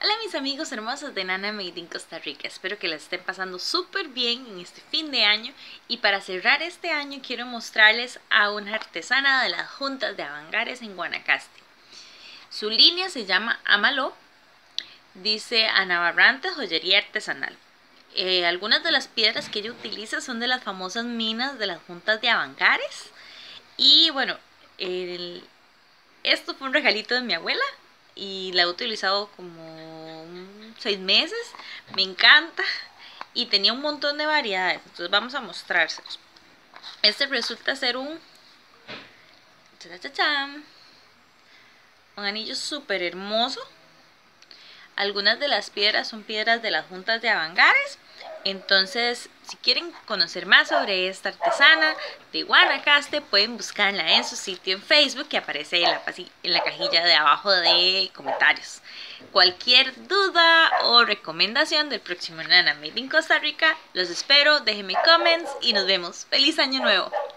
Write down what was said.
Hola mis amigos hermosos de Nana Made in Costa Rica, espero que la estén pasando súper bien en este fin de año y para cerrar este año quiero mostrarles a una artesana de las juntas de Avangares en Guanacaste. Su línea se llama Amaló, dice Ana Barrantes Joyería Artesanal. Algunas de las piedras que ella utiliza son de las famosas minas de las juntas de Avangares y bueno, esto fue un regalito de mi abuela y la he utilizado como 6 meses. Me encanta y tenía un montón de variedades. Entonces vamos a mostrárselos. Este resulta ser un anillo súper hermoso. Algunas de las piedras son piedras de las juntas de Avangares. Entonces, si quieren conocer más sobre esta artesana de Guanacaste, pueden buscarla en su sitio en Facebook, que aparece en la cajilla de abajo de comentarios. Cualquier duda o recomendación del próximo Nana Made in Costa Rica, los espero, déjenme comments y nos vemos. ¡Feliz Año Nuevo!